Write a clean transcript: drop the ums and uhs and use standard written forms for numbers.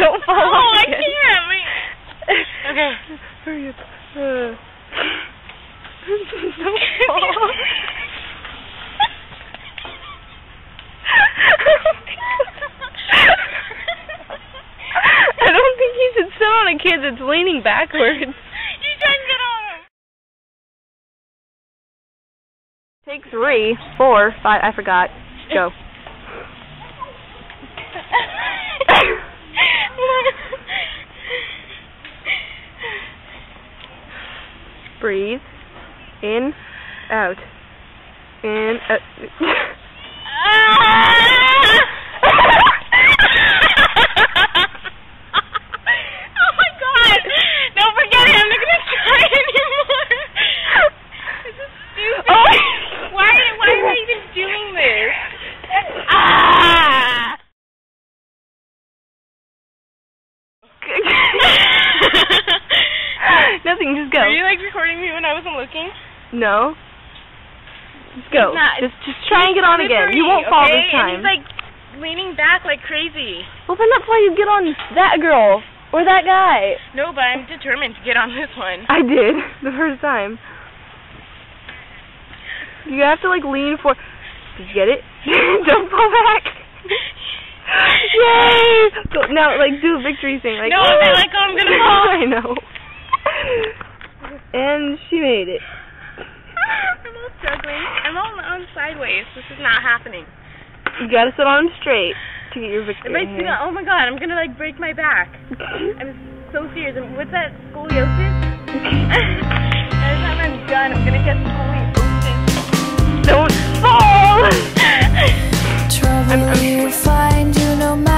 Don't fall off. Oh, I can't. Wait. Okay. Hurry up. Don't fall. I don't think you should sit on a kid that's leaning backwards. You shouldn't get on him. Take 3, 4, 5, I forgot. Go. Breathe. In, out. In, out. Oh my God! Don't forget it. I'm not gonna try anymore. This is stupid. Oh. Why am I even doing this? Ah! Nothing, just go. Were you like recording me when I wasn't looking? No. Just go. Just try and get on again. You won't fall this time. And he's like leaning back like crazy. Well, then that's why you get on that girl or that guy. No, but I'm determined to get on this one. I did the first time. You have to like lean for. Did you get it? Don't fall back. Yay! Go, now, like, do a victory thing. Like, no, if I let go, I'm gonna fall. I know. And she made it. I'm all struggling. I'm all on sideways. This is not happening. You gotta sit on them straight to get your victory. Oh my God, I'm gonna like break my back. I'm so serious. What's that? Scoliosis? By the time I'm done, I'm gonna get scoliosis. Don't fall! Trouble you find you no matter